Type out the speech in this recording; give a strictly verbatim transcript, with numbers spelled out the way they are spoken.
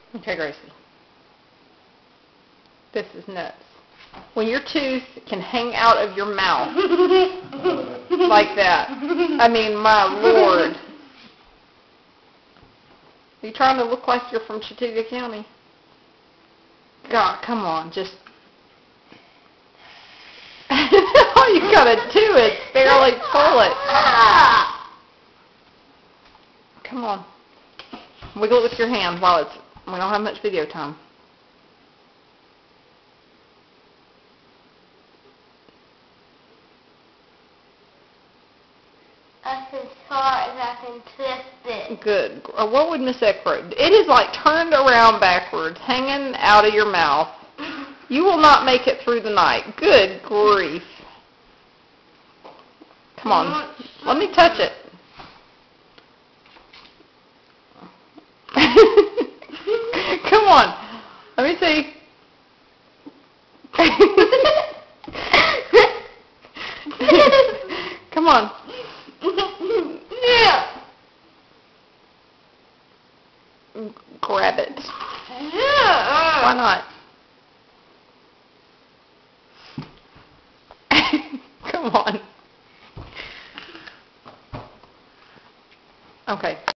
Okay, Gracie. This is nuts. When your tooth can hang out of your mouth like that. I mean, my Lord. Are you trying to look like you're from Chattooga County? God, come on, just... All you gotta do is barely pull it. Come on. Wiggle it with your hand while it's... We don't have much video time. I can start and I can twist it. Good. Uh, What would Miss Eckroyd? It is like turned around backwards, hanging out of your mouth. You will not make it through the night. Good grief. Come on. Let me touch it. Come on. Let me see. Come on. Yeah. Grab it. Yeah. Why not? Come on. Okay.